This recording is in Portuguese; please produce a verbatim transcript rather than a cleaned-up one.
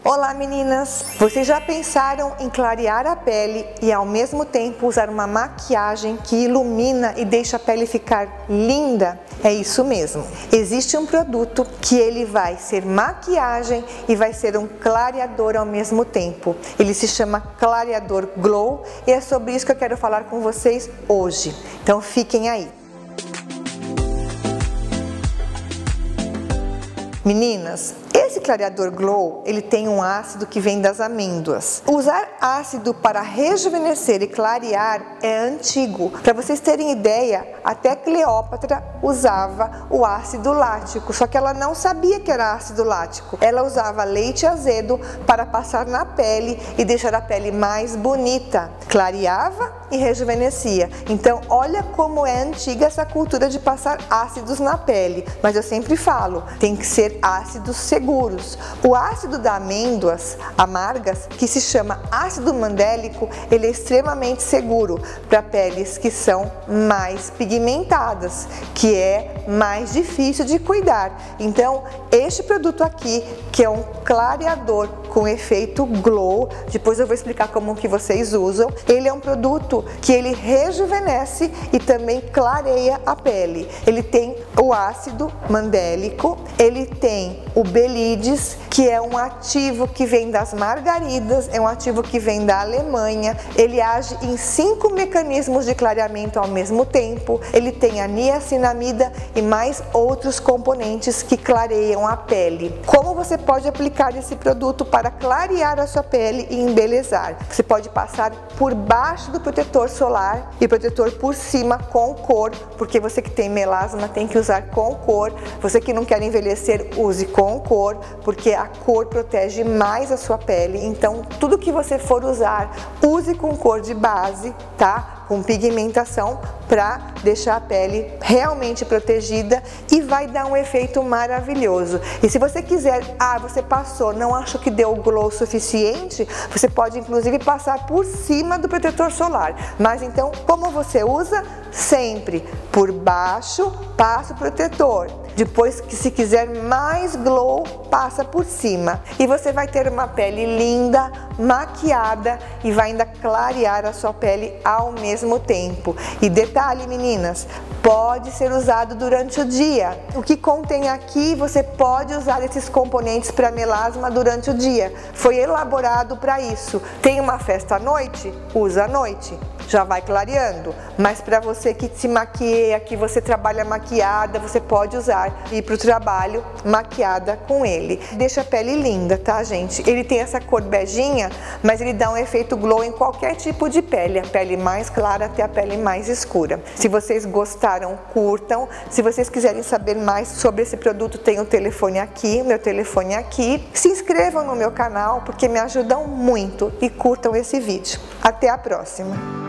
Olá meninas! Vocês já pensaram em clarear a pele e ao mesmo tempo usar uma maquiagem que ilumina e deixa a pele ficar linda? É isso mesmo! Existe um produto que ele vai ser maquiagem e vai ser um clareador ao mesmo tempo. Ele se chama Clareador Glow e é sobre isso que eu quero falar com vocês hoje. Então fiquem aí! Meninas, esse clareador Glow, ele tem um ácido que vem das amêndoas. Usar ácido para rejuvenescer e clarear é antigo. Para vocês terem ideia, até Cleópatra usava o ácido lático, só que ela não sabia que era ácido lático. Ela usava leite azedo para passar na pele e deixar a pele mais bonita. Clareava e rejuvenescia. Então, olha como é antiga essa cultura de passar ácidos na pele. Mas eu sempre falo, tem que ser ácidos seguros. O ácido das amêndoas amargas, que se chama ácido mandélico, ele é extremamente seguro para peles que são mais pigmentadas, que é mais difícil de cuidar. Então, este produto aqui, que é um clareador com efeito glow, depois eu vou explicar como que vocês usam, ele é um produto que ele rejuvenesce e também clareia a pele. Ele tem o ácido mandélico, ele tem o Belides, que é um ativo que vem das margaridas, é um ativo que vem da Alemanha, ele age em cinco mecanismos de clareamento ao mesmo tempo, ele tem a niacinamida e mais outros componentes que clareiam a pele. Como você pode aplicar esse produto para clarear a sua pele e embelezar? Você pode passar por baixo do protetor solar e protetor por cima com cor, porque você que tem melasma tem que usar com cor, você que não quer envelhecer, use com cor, porque a cor protege mais a sua pele. Então, tudo que você for usar, use com cor de base, tá? Com pigmentação, para deixar a pele realmente protegida e vai dar um efeito maravilhoso. E se você quiser, ah, você passou, não acho que deu o glow suficiente, você pode inclusive passar por cima do protetor solar. Mas então, como você usa? Sempre por baixo, passa o protetor. Depois, que se quiser mais glow, passa por cima. E você vai ter uma pele linda, maquiada e vai ainda clarear a sua pele ao mesmo tempo. E detalhe, meninas, pode ser usado durante o dia. O que contém aqui, você pode usar esses componentes para melasma durante o dia. Foi elaborado para isso. Tem uma festa à noite? Usa à noite. Já vai clareando, mas para você que se maquia, que você trabalha maquiada, você pode usar e ir para o trabalho maquiada com ele. Deixa a pele linda, tá, gente? Ele tem essa cor beijinha, mas ele dá um efeito glow em qualquer tipo de pele, a pele mais clara até a pele mais escura. Se vocês gostaram, curtam. Se vocês quiserem saber mais sobre esse produto, tem o telefone aqui, meu telefone aqui. Se inscrevam no meu canal, porque me ajudam muito, e curtam esse vídeo. Até a próxima!